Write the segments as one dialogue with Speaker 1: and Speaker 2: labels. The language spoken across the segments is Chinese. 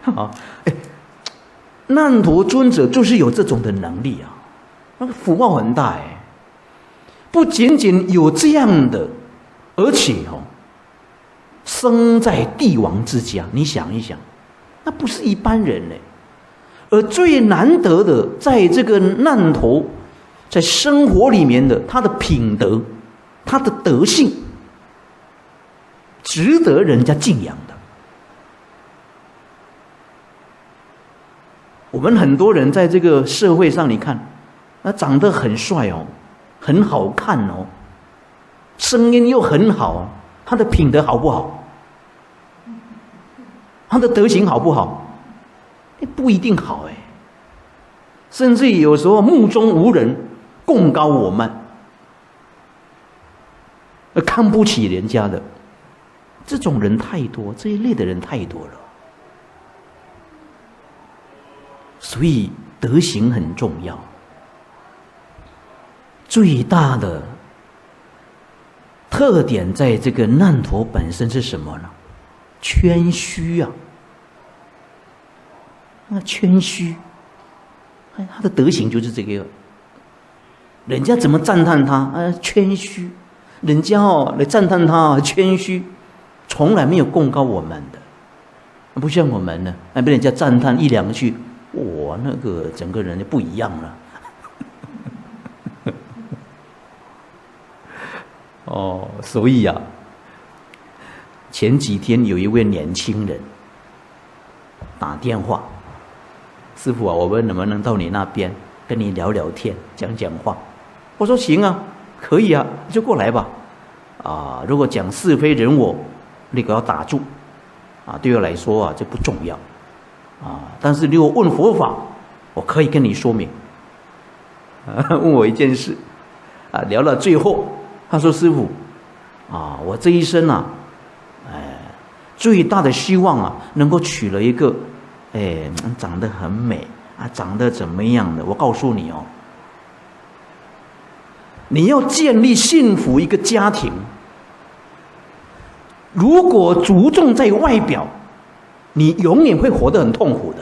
Speaker 1: 啊，难陀尊者就是有这种的能力啊，那个福报很大哎，不仅仅有这样的，而且生在帝王之家，你想一想，那不是一般人呢。而最难得的，在这个难陀，在生活里面的他的品德，他的德性，值得人家敬仰的。我们很多人在这个社会上，你看，长得很帅哦，很好看哦，声音又很好，他的品德好不好？他的德行好不好？不一定好哎，甚至有时候目中无人，贡高我慢，看不起人家的，这种人太多，这一类的人太多了。所以德行很重要。最大的特点在这个难陀本身是什么呢？谦虚啊。那谦虚，他的德行就是这个。人家怎么赞叹他？谦虚。人家来赞叹他谦虚，从来没有贡高我们的，不像我们呢，被人家赞叹一两句，哇，那个整个人就不一样了。所以啊，前几天有一位年轻人打电话。师父啊，我们能不能到你那边跟你聊聊天，讲讲话？我说行啊，可以啊，就过来吧。如果讲是非人我，那个要打住。对我来说啊，这不重要。但是如果问佛法，我可以跟你说明。问我一件事，聊到最后，他说师父，我这一生啊，最大的希望啊，能够娶了一个。长得很美长得怎么样的？我告诉你哦，你要建立幸福一个家庭，如果着重在外表，你永远会活得很痛苦的。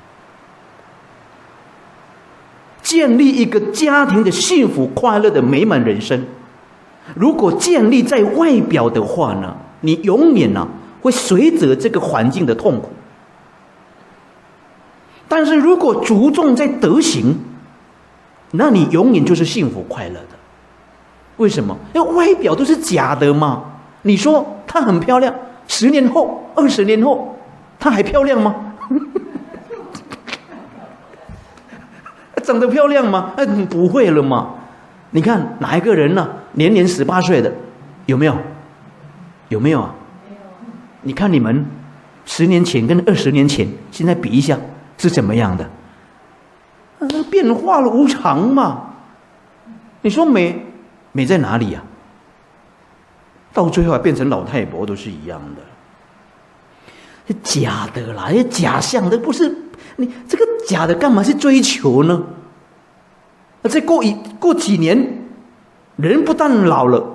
Speaker 1: 建立一个家庭的幸福、快乐的美满人生，如果建立在外表的话呢，你永远会随着这个环境的痛苦。但是如果着重在德行，那你永远就是幸福快乐的。为什么？因为外表都是假的嘛。你说她很漂亮，10年后、20年后，她还漂亮吗？长得漂亮吗？不会了嘛。你看哪一个人呢？年年18岁的，有没有？有没有啊？你看你们10年前跟20年前，现在比一下。是怎么样的？变化了无常嘛。你说美在哪里呀？到最后变成老太婆都是一样的，假的啦，假象的，不是你这个假的干嘛去追求呢？再过几年，人不但老了，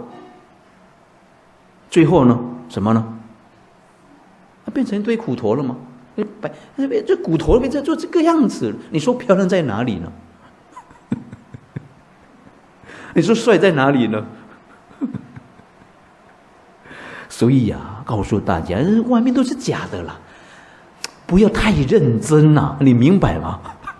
Speaker 1: 最后呢，什么呢？变成一堆苦头了吗？这骨头变成就这个样子，你说漂亮在哪里呢？你说帅在哪里呢？所以告诉大家，外面都是假的啦，不要太认真啦，你明白吗？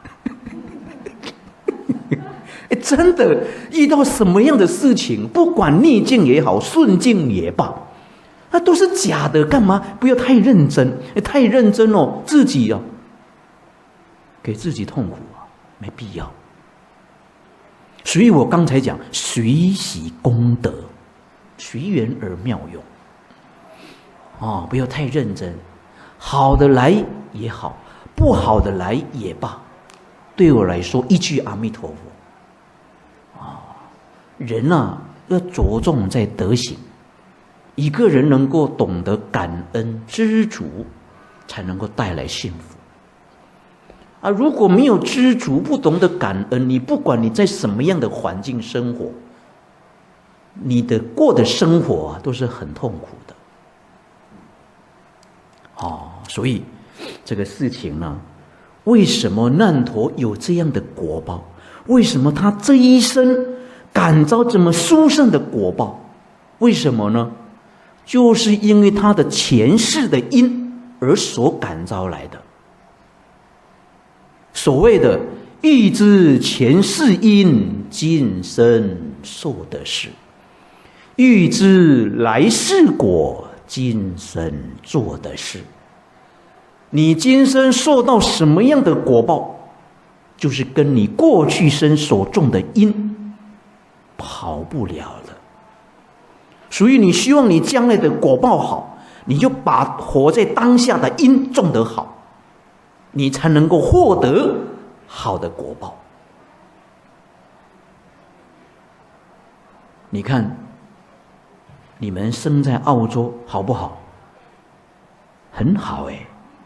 Speaker 1: 真的遇到什么样的事情，不管逆境也好，顺境也罢，那都是假的，干嘛不要太认真？太认真自己给自己痛苦没必要。所以我刚才讲，随喜功德，随缘而妙用。不要太认真，好的来也好，不好的来也罢，对我来说一句阿弥陀佛。人要着重在德行。一个人能够懂得感恩知足，才能够带来幸福。如果没有知足，不懂得感恩，你不管你在什么样的环境生活，你的过的生活都是很痛苦的。所以这个事情呢，为什么难陀有这样的果报？为什么他这一生感召这么殊胜的果报？为什么呢？就是因为他的前世的因而所感召来的。所谓的欲知前世因，今生受的事；欲知来世果，今生做的事。你今生受到什么样的果报，就是跟你过去生所种的因跑不了了。所以你希望你将来的果报好，你就把活在当下的因种得好，你才能够获得好的果报。你看你们生在澳洲好不好？很好哎，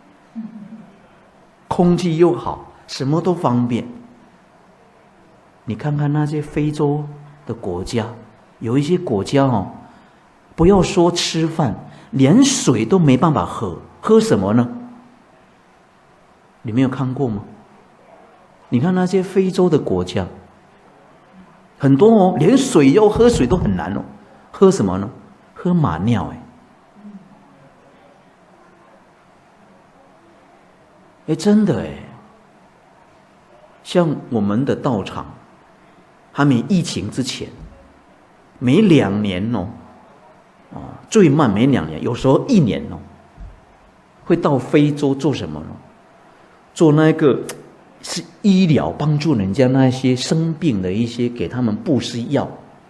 Speaker 1: 空气又好，什么都方便。你看看那些非洲的国家，有一些国家哦，不要说吃饭，连水都没办法喝，喝什么呢？你没有看过吗？你看那些非洲的国家，很多哦，连水要喝水都很难哦，喝什么呢？喝马尿哎，真的哎，像我们的道场，还没疫情之前，每2年哦，最慢每2年，有时候1年哦，会到非洲做什么呢？做那个是医疗，帮助人家那些生病的一些，给他们布施药，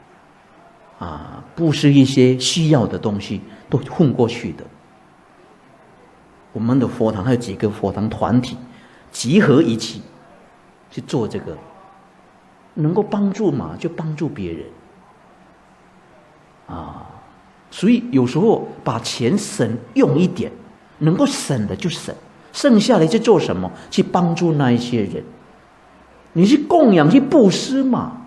Speaker 1: 布施一些需要的东西，都混过去的。我们的佛堂还有几个佛堂团体集合一起去做这个，能够帮助嘛就帮助别人所以有时候把钱省用一点，能够省的就省，剩下来去做什么？去帮助那一些人，你去供养去布施嘛。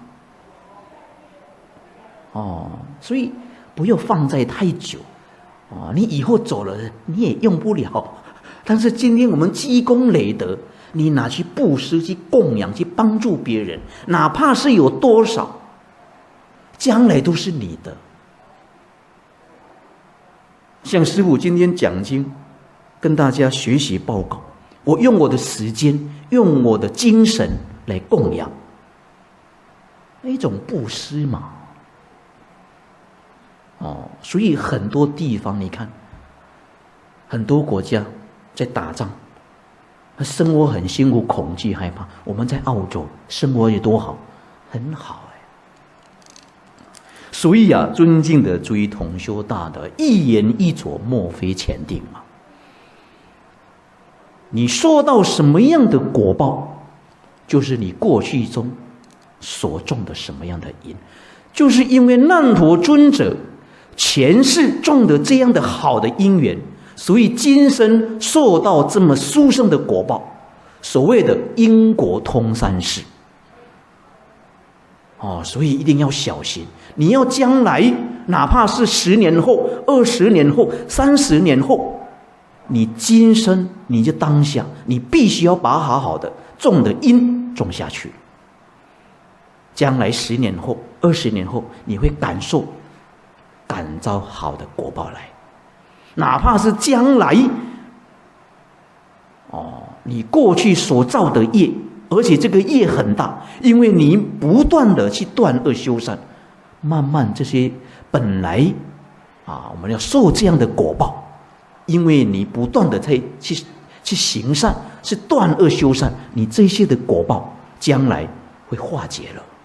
Speaker 1: 所以不要放在太久你以后走了你也用不了，但是今天我们积功累德，你拿去布施去供养去帮助别人，哪怕是有多少，将来都是你的。像师父今天讲经跟大家学习报告，我用我的时间用我的精神来供养，那一种布施嘛。所以很多地方你看，很多国家在打仗，生活很辛苦，恐惧害怕。我们在澳洲生活也多好，很好所以尊敬的诸位同修大德，一言一着莫非前定嘛。你受到什么样的果报，就是你过去中所种的什么样的因，就是因为难陀尊者前世种的这样的好的因缘，所以今生受到这么殊胜的果报。所谓的因果通三世所以一定要小心。你要将来哪怕是10年后、20年后、30年后，你今生你就当下，你必须要把好好的种的因种下去。将来10年后、20年后，你会感召好的果报来。哪怕是将来你过去所造的业，而且这个业很大，因为你不断的去断恶修善，慢慢这些本来我们要受这样的果报，因为你不断的去行善，是断恶修善，你这些的果报将来会化解了。